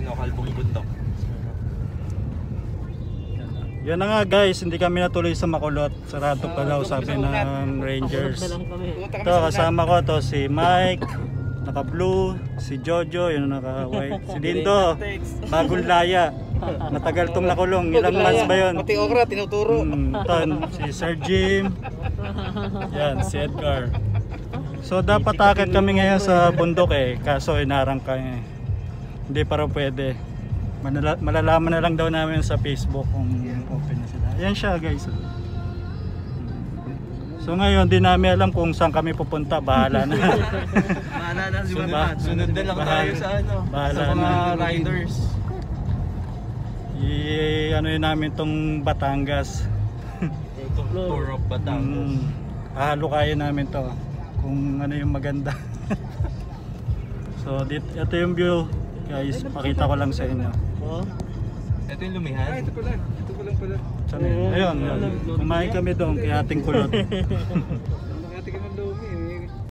Kalbong bundok. Yan na nga guys, hindi kami natuloy sa Makulot. Sarado pa daw sabi ng Rangers. Ito kasama ko to si Mike, naka blue, si Jojo, yun naka white, si Lindo, bagong laya. Matagal tong nakulong, ilang months ba yun? Pati okra, tinuturo. Ito, si Sir Jim, yan, si Edgar. So dapat akit kami ngayon sa bundok kaso inarang kami. Hindi pa rin pwede. Malalaman na lang daw namin sa Facebook kung open na sila. Yan siya guys. So ngayon di namin alam kung saan kami pupunta. Bahala na. Bahala na. Sunod na lang tayo sa bahala sa mga na. riders. Ano yun namin tong Batangas. Tour of Batangas. Halo kaya namin to kung ano yung maganda. So ito yung view guys. Pakita ko lang sa inyo. Ito yung lumihan? Ito pala. Ito pa lang pala. Ayun, kumain kami doon kay ating kulot.